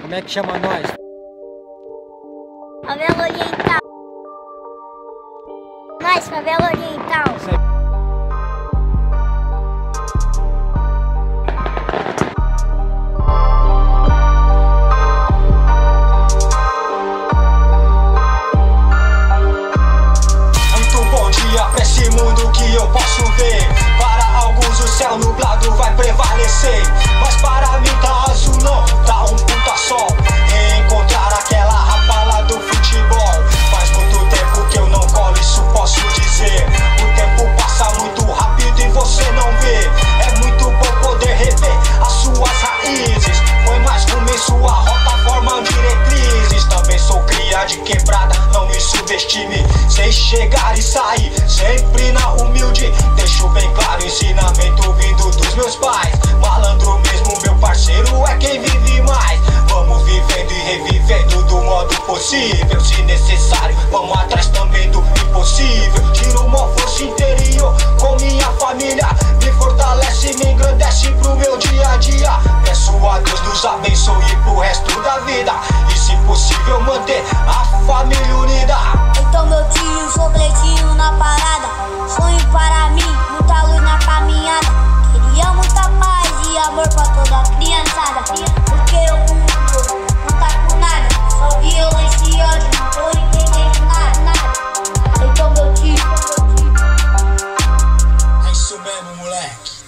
Como é que chama nós? Favela Oriental. Nós, Favela Oriental. Isso aí. Pra esse mundo que eu posso ver, para alguns o céu nublado vai prevalecer, mas para mim tá azul não, tá um puta sol. Encontrar aquela rapa lá do futebol, faz muito tempo que eu não colo, isso posso dizer. O tempo passa muito rápido e você não vê. É muito bom poder rever as suas raízes, foi mais ruim sua rota, formam diretrizes. Também sou cria de quebrada, não me subestime, sei chegar e sair sempre na humilde. Deixo bem claro, ensinamento vindo dos meus pais. Malandro mesmo, meu parceiro, é quem vive mais. Vamos vivendo e revivendo do modo possível. Se necessário, vamos atrás também do impossível. Tiro uma força interior com minha família, me fortalece, me engrandece pro meu dia a dia. Peço a Deus nos abençoe pro resto da vida, e se possível manter a família unida. Então meu tio, sobretinho na parada, sonho para mim, muita luz na caminhada. Queria muita paz e amor pra toda a criançada, porque o mundo não tá com nada, só violência e ódio, não tô entendendo nada. Então meu tio, é isso mesmo, moleque.